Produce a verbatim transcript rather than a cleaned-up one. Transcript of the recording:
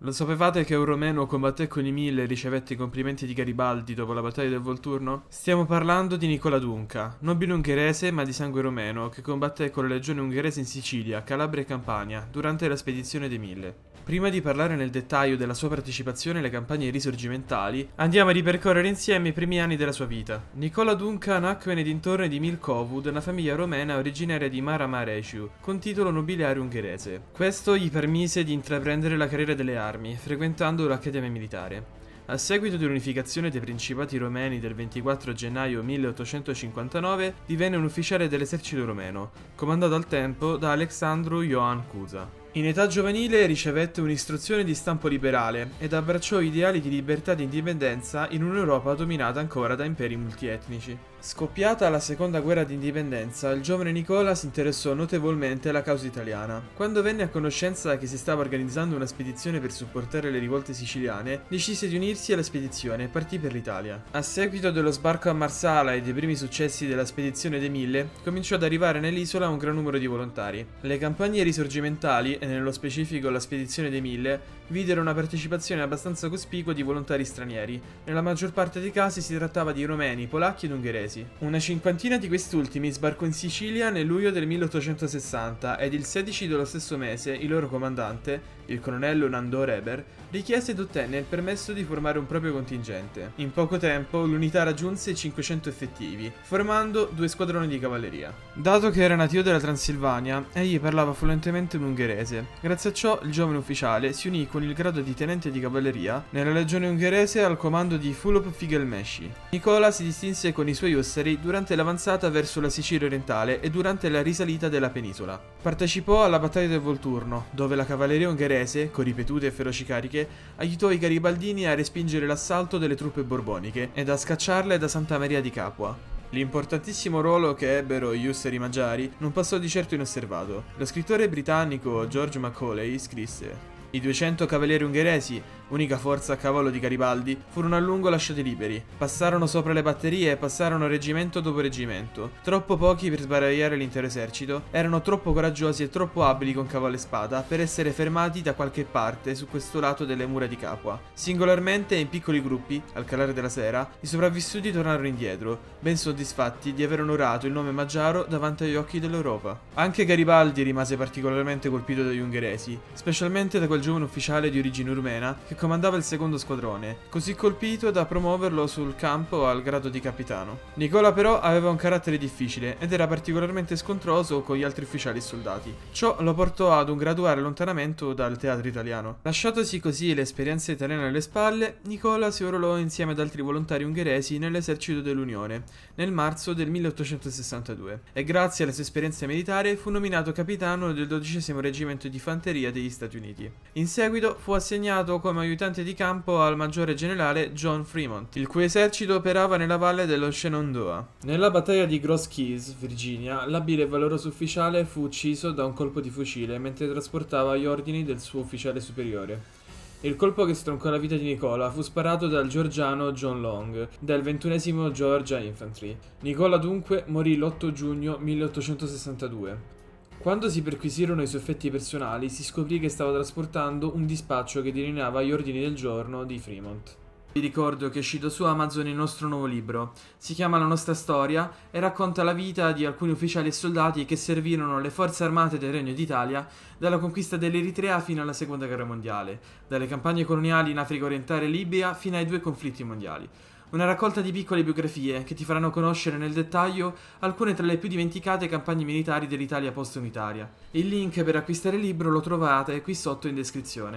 Lo sapevate che un romeno combatté con i mille e ricevette i complimenti di Garibaldi dopo la battaglia del Volturno? Stiamo parlando di Nicola Dunca, nobile ungherese ma di sangue romeno, che combatté con la legione ungherese in Sicilia, Calabria e Campania, durante la spedizione dei Mille. Prima di parlare nel dettaglio della sua partecipazione alle campagne risorgimentali, andiamo a ripercorrere insieme i primi anni della sua vita. Nicola Dunca nacque nei dintorni di Milkovud, una famiglia romena originaria di Mara-Mareșiu, con titolo nobiliare ungherese. Questo gli permise di intraprendere la carriera delle armi, frequentando l'accademia militare. A seguito dell'unificazione dei principati romeni del ventiquattro gennaio milleottocentocinquantanove, divenne un ufficiale dell'esercito romeno, comandato al tempo da Alexandru Ioan Cuza. In età giovanile ricevette un'istruzione di stampo liberale ed abbracciò ideali di libertà e di indipendenza in un'Europa dominata ancora da imperi multietnici. Scoppiata la seconda guerra d'indipendenza, il giovane Nicola si interessò notevolmente alla causa italiana. Quando venne a conoscenza che si stava organizzando una spedizione per supportare le rivolte siciliane, decise di unirsi alla spedizione e partì per l'Italia. A seguito dello sbarco a Marsala e dei primi successi della spedizione dei Mille, cominciò ad arrivare nell'isola un gran numero di volontari. Le campagne risorgimentali, e nello specifico la spedizione dei Mille, videro una partecipazione abbastanza cospicua di volontari stranieri. Nella maggior parte dei casi si trattava di romeni, polacchi ed ungheresi. Una cinquantina di quest'ultimi sbarcò in Sicilia nel luglio del milleottocentosessanta ed il sedici dello stesso mese il loro comandante, il colonnello Nando Reber, richiese ed ottenne il permesso di formare un proprio contingente. In poco tempo l'unità raggiunse i cinquecento effettivi, formando due squadroni di cavalleria. Dato che era nativo della Transilvania, egli parlava fluentemente un ungherese. Grazie a ciò il giovane ufficiale si unì con il grado di tenente di cavalleria nella legione ungherese al comando di Fulop Figelmeschi. Nicola si distinse con i suoi ussari durante l'avanzata verso la Sicilia orientale e durante la risalita della penisola. Partecipò alla battaglia del Volturno, dove la cavalleria ungherese, con ripetute e feroci cariche, aiutò i garibaldini a respingere l'assalto delle truppe borboniche ed a scacciarle da Santa Maria di Capua. L'importantissimo ruolo che ebbero gli ussari magiari non passò di certo inosservato. Lo scrittore britannico George Macaulay scrisse: i duecento cavalieri ungheresi, unica forza a cavallo di Garibaldi, furono a lungo lasciati liberi. Passarono sopra le batterie e passarono reggimento dopo reggimento. Troppo pochi per sbaragliare l'intero esercito, erano troppo coraggiosi e troppo abili con cavallo e spada per essere fermati da qualche parte su questo lato delle mura di Capua. Singolarmente e in piccoli gruppi, al calare della sera, i sopravvissuti tornarono indietro, ben soddisfatti di aver onorato il nome magiaro davanti agli occhi dell'Europa. Anche Garibaldi rimase particolarmente colpito dagli ungheresi, specialmente da quel giovane ufficiale di origine rumena che comandava il secondo squadrone, così colpito da promuoverlo sul campo al grado di capitano. Nicola però aveva un carattere difficile ed era particolarmente scontroso con gli altri ufficiali e soldati. Ciò lo portò ad un graduale allontanamento dal teatro italiano. Lasciatosi così l'esperienza italiana alle spalle, Nicola si arruolò insieme ad altri volontari ungheresi nell'esercito dell'Unione nel marzo del milleottocentosessantadue e grazie alla sua esperienza militare fu nominato capitano del dodicesimo reggimento di fanteria degli Stati Uniti. In seguito fu assegnato come aiutante di campo al maggiore generale John Fremont, il cui esercito operava nella valle dello Shenandoah. Nella battaglia di Grosse Keys, Virginia, l'abile e valoroso ufficiale fu ucciso da un colpo di fucile mentre trasportava gli ordini del suo ufficiale superiore. Il colpo che stroncò la vita di Nicola fu sparato dal georgiano John Long, del ventunesimo Georgia Infantry. Nicola dunque morì l'otto giugno milleottocentosessantadue. Quando si perquisirono i suoi effetti personali, si scoprì che stava trasportando un dispaccio che delineava gli ordini del giorno di Fremont. Vi ricordo che è uscito su Amazon il nostro nuovo libro. Si chiama La nostra storia e racconta la vita di alcuni ufficiali e soldati che servirono le forze armate del Regno d'Italia dalla conquista dell'Eritrea fino alla Seconda Guerra Mondiale, dalle campagne coloniali in Africa orientale e Libia fino ai due conflitti mondiali. Una raccolta di piccole biografie che ti faranno conoscere nel dettaglio alcune tra le più dimenticate campagne militari dell'Italia post-unitaria. Il link per acquistare il libro lo trovate qui sotto in descrizione.